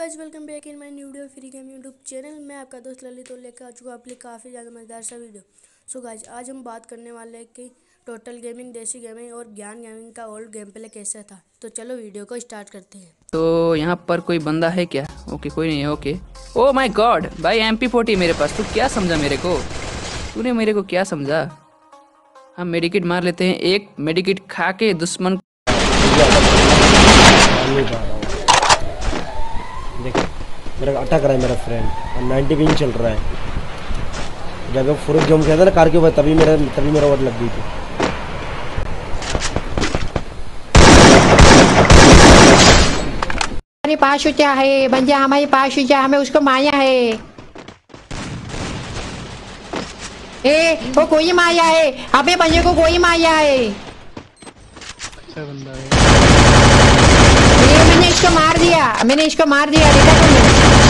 Guys welcome back in my new video free game YouTube channel. मैं आपका दोस्त ललित और लेकर आ चुका आपके लिए काफ़ी ज़्यादा मज़ेदार सा वीडियो। सो गाइस आज हम बात करने वाले हैं कि टोटल गेमिंग, देसी गेमिंग और ज्ञान गेमिंग का ओल्ड गेम प्ले कैसा था। तो चलो वीडियो को स्टार्ट करते हैं। तो यहाँ पर कोई बंदा है क्या? ओके, कोई नहीं है। ओके, ओ माय गॉड भाई, MP40 मेरे पास। तू क्या समझा मेरे को? तूने मेरे को क्या समझा? हम मेडिकेट मार लेते हैं। एक मेडिकेट खा के दुश्मन देख मेरा अटक रहा है मेरा फ्रेंड और 90 पिंग चल रहा है। जब फुरुख जम गया था ना कार के ऊपर, तभी मेरा वोट लग गई थी। हमारे पास ऊंचा है बंजा, हमारे पास ऊंचा, हमें उसको माया है। वो कोई माया है, अबे बंजे को कोई माया है। मैंने इसको मार दिया, देखा तुमने?